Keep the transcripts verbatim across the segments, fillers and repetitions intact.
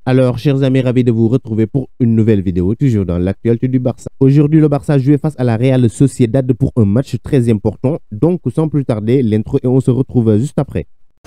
Alors, chers amis, ravi de vous retrouver pour une nouvelle vidéo, toujours dans l'actualité du Barça. Aujourd'hui, le Barça jouait face à la Real Sociedad pour un match très important. Donc, sans plus tarder, l'intro et on se retrouve juste après.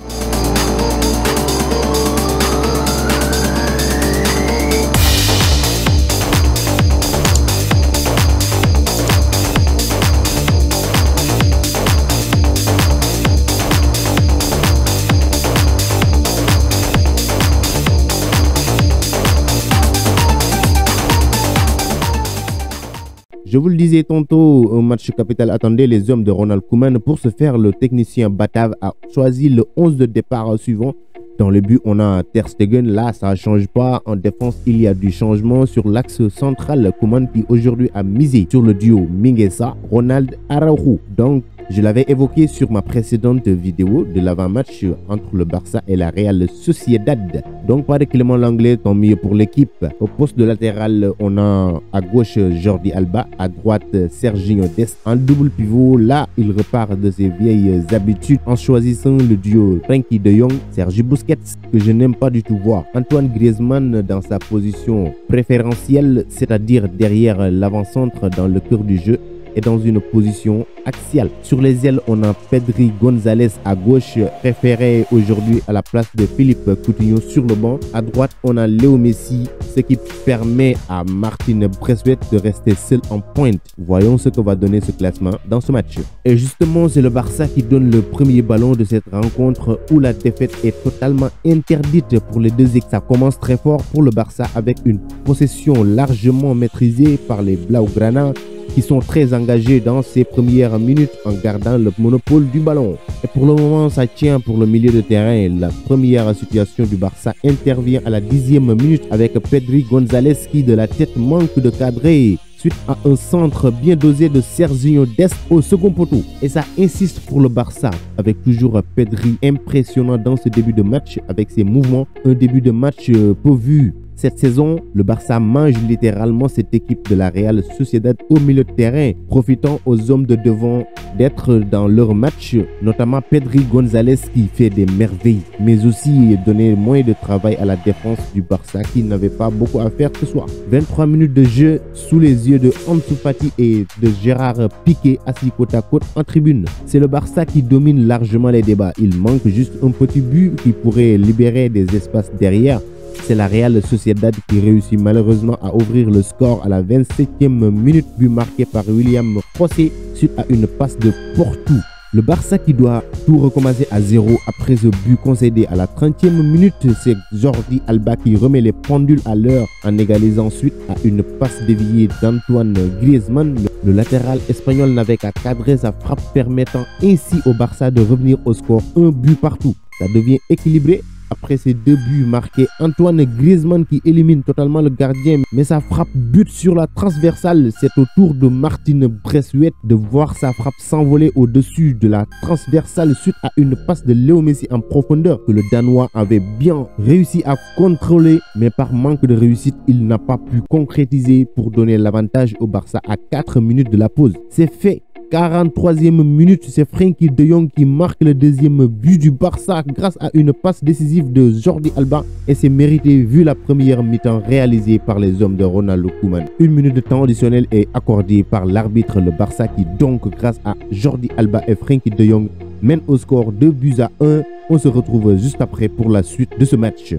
Je vous le disais tantôt, un match capital attendait les hommes de Ronald Koeman. Pour ce faire, le technicien batave a choisi le onze de départ suivant. Dans le but, on a Ter Stegen. Là, ça ne change pas. En défense, il y a du changement sur l'axe central. Koeman qui aujourd'hui a misé sur le duo Mingueza, Ronald Araujo. Donc, je l'avais évoqué sur ma précédente vidéo de l'avant-match entre le Barça et la Real Sociedad. Donc, pas de Clément Lenglet, tant mieux pour l'équipe. Au poste de latéral, on a à gauche Jordi Alba, à droite Serginho Dest. En double pivot, là, il repart de ses vieilles habitudes en choisissant le duo Frenkie de Jong, Sergi Busquets, que je n'aime pas du tout voir. Antoine Griezmann dans sa position préférentielle, c'est-à-dire derrière l'avant-centre dans le cœur du jeu, et dans une position axiale. Sur les ailes, on a Pedri González à gauche, préféré aujourd'hui à la place de Philippe Coutinho sur le banc. À droite, on a Léo Messi, ce qui permet à Martin Braithwaite de rester seul en pointe. Voyons ce que va donner ce classement dans ce match. Et justement, c'est le Barça qui donne le premier ballon de cette rencontre où la défaite est totalement interdite pour les deux équipes. Ça commence très fort pour le Barça avec une possession largement maîtrisée par les Blaugrana, qui sont très engagés dans ces premières minutes en gardant le monopole du ballon. Et pour le moment, ça tient pour le milieu de terrain. La première situation du Barça intervient à la dixième minute avec Pedri González qui de la tête manque de cadrer suite à un centre bien dosé de Serginho Dest au second poteau. Et ça insiste pour le Barça avec toujours Pedri impressionnant dans ce début de match avec ses mouvements. Un début de match euh, peu vu. Cette saison, le Barça mange littéralement cette équipe de la Real Sociedad au milieu de terrain, profitant aux hommes de devant d'être dans leur match, notamment Pedri González qui fait des merveilles, mais aussi donner moins de travail à la défense du Barça qui n'avait pas beaucoup à faire ce soir. vingt-trois minutes de jeu sous les yeux de Ansu Fati et de Gérard Piqué assis côte à côte en tribune. C'est le Barça qui domine largement les débats. Il manque juste un petit but qui pourrait libérer des espaces derrière. C'est la Real Sociedad qui réussit malheureusement à ouvrir le score à la vingt-septième minute, but marqué par William José suite à une passe de Porto. Le Barça qui doit tout recommencer à zéro après ce but concédé à la trentième minute, c'est Jordi Alba qui remet les pendules à l'heure en égalisant suite à une passe déviée d'Antoine Griezmann. Le latéral espagnol n'avait qu'à cadrer sa frappe permettant ainsi au Barça de revenir au score un but partout. Ça devient équilibré. Après ces deux buts marqués, Antoine Griezmann qui élimine totalement le gardien, mais sa frappe bute sur la transversale. C'est au tour de Martin Braithwaite de voir sa frappe s'envoler au-dessus de la transversale suite à une passe de Léo Messi en profondeur que le Danois avait bien réussi à contrôler, mais par manque de réussite, il n'a pas pu concrétiser pour donner l'avantage au Barça à quatre minutes de la pause. C'est fait. quarante-troisième minute, c'est Frenkie de Jong qui marque le deuxième but du Barça grâce à une passe décisive de Jordi Alba et c'est mérité vu la première mi-temps réalisée par les hommes de Ronald Koeman. Une minute de temps additionnel est accordée par l'arbitre. Le Barça qui donc grâce à Jordi Alba et Frenkie de Jong mène au score deux buts à un. On se retrouve juste après pour la suite de ce match.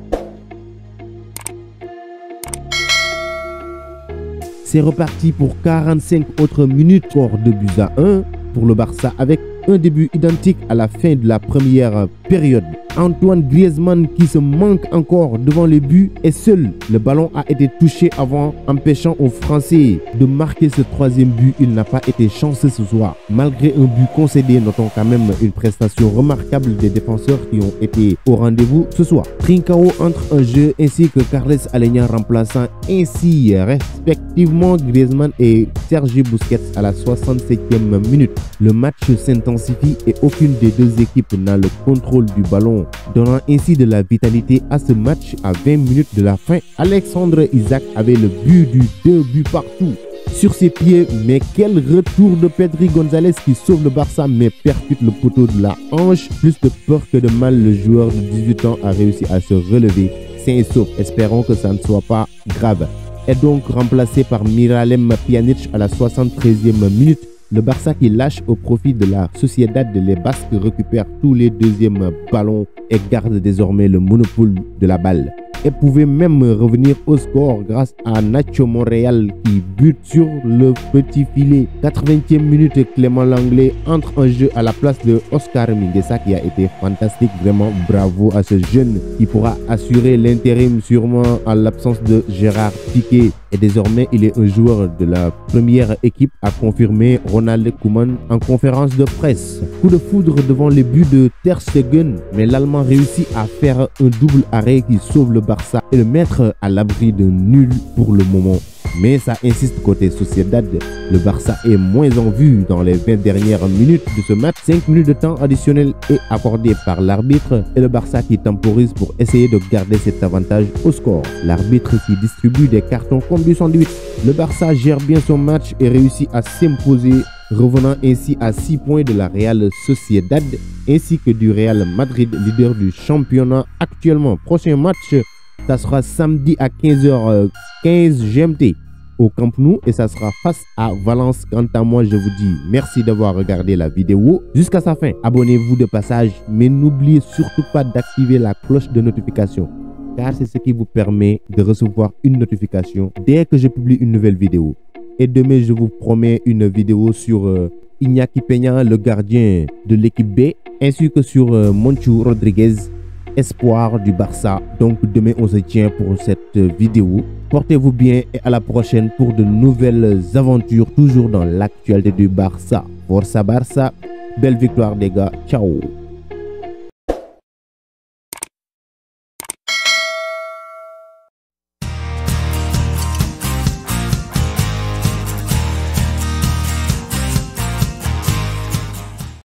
C'est reparti pour quarante-cinq autres minutes, score deux buts à un pour le Barça avec un début identique à la fin de la première période. Antoine Griezmann qui se manque encore devant les buts et seul le ballon a été touché avant, empêchant aux Français de marquer ce troisième but. Il n'a pas été chanceux ce soir. Malgré un but concédé, notons quand même une prestation remarquable des défenseurs qui ont été au rendez-vous ce soir. Trincao entre en jeu ainsi que Carles Aleñá remplaçant ainsi respectivement Griezmann et Sergi Busquets à la soixante-septième minute. Le match s'intensifie et aucune des deux équipes n'a le contrôle du ballon, donnant ainsi de la vitalité à ce match. À vingt minutes de la fin, Alexandre Isak avait le but du deux buts partout. Sur ses pieds, mais quel retour de Pedri González qui sauve le Barça mais percute le poteau de la hanche. Plus de peur que de mal, le joueur de dix-huit ans a réussi à se relever. sain et sauf. Espérons que ça ne soit pas grave. Est donc remplacé par Miralem Pjanic à la soixante-treizième minute. Le Barça qui lâche au profit de la Sociedad, les Basques récupèrent tous les deuxièmes ballons et gardent désormais le monopole de la balle. Et pouvait même revenir au score grâce à Nacho Monreal qui bute sur le petit filet. quatre-vingtième minute, Clément Langlais entre en jeu à la place de Oscar Mingueza qui a été fantastique. Vraiment bravo à ce jeune qui pourra assurer l'intérim sûrement en l'absence de Gérard Piqué. Et désormais, il est un joueur de la première équipe, a confirmé Ronald Koeman en conférence de presse. Coup de foudre devant les buts de Ter Stegen, mais l'Allemand réussit à faire un double arrêt qui sauve le Barça et le mettre à l'abri de nul pour le moment. Mais ça insiste côté Sociedad. Le Barça est moins en vue dans les vingt dernières minutes de ce match. cinq minutes de temps additionnel est accordé par l'arbitre et le Barça qui temporise pour essayer de garder cet avantage au score. L'arbitre qui distribue des cartons comme du sandwich. Le Barça gère bien son match et réussit à s'imposer, revenant ainsi à six points de la Real Sociedad ainsi que du Real Madrid, leader du championnat actuellement. Prochain match, ça sera samedi à quinze heures quinze G M T au Camp Nou et ça sera face à Valence. Quant à moi, je vous dis merci d'avoir regardé la vidéo jusqu'à sa fin. Abonnez-vous de passage, mais n'oubliez surtout pas d'activer la cloche de notification car c'est ce qui vous permet de recevoir une notification dès que je publie une nouvelle vidéo. Et demain, je vous promets une vidéo sur euh, Iñaki Peña, le gardien de l'équipe B, ainsi que sur euh, Monchu Rodriguez, espoir du Barça. Donc demain, on se tient pour cette vidéo. Portez-vous bien et à la prochaine pour de nouvelles aventures, toujours dans l'actualité du Barça. Forza Barça, belle victoire des gars, ciao.